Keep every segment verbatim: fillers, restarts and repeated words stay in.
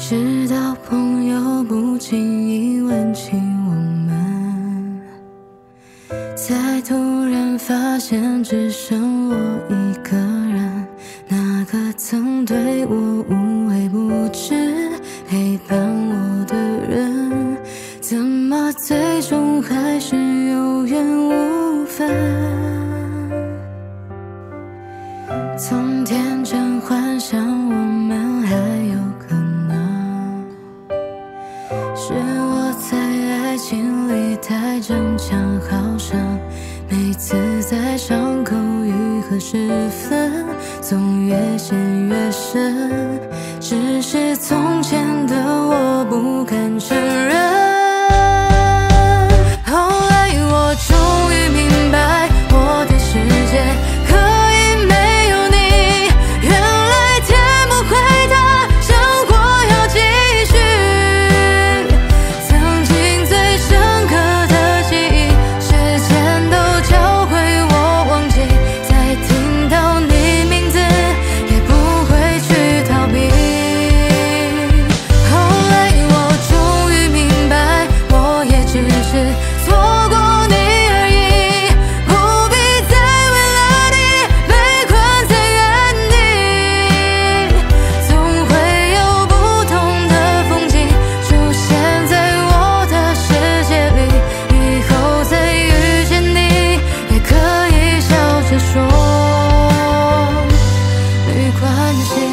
直到朋友不经意问起我们，才突然发现只剩我一个人。那个曾对我无微不至陪伴我的人，怎么最终还是有缘无分？从天真幻想我们还有可能，是我在爱情里太争强好胜，每次在伤口愈合时分，总越陷越深。只是从前的我不敢承认，后来我终于明白，我的世界可以没有你，原来天不会大，生活要继续。曾经最深刻的记忆，时间都教会我忘记，再听到你名字也不会去逃避。后来我终于明白，我也只是错过你而已，不必再为了你被困在原地。总会有不同的风景出现在我的世界里，以后再遇见你也可以笑着说没关系。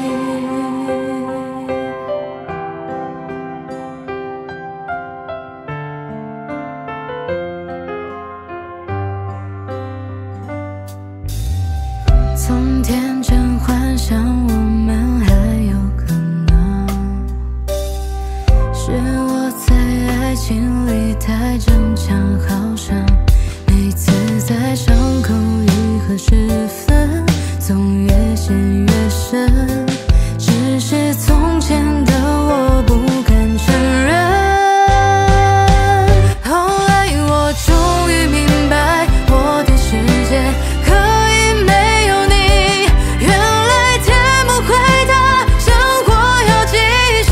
从天真幻想我们还有可能，是我在爱情里太争强好胜，每次在伤口愈合时分，总越陷越深。只是从前的我不敢承认，后来我终于明白，我的世界可以没有你，原来天不会大，生活要继续。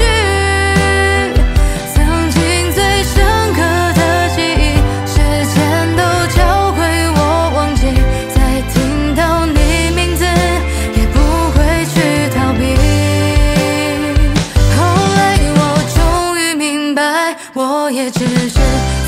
曾经最深刻的记忆，时间都教会我忘记，再听到你名字也不会去逃避。后来我终于明白，我也只是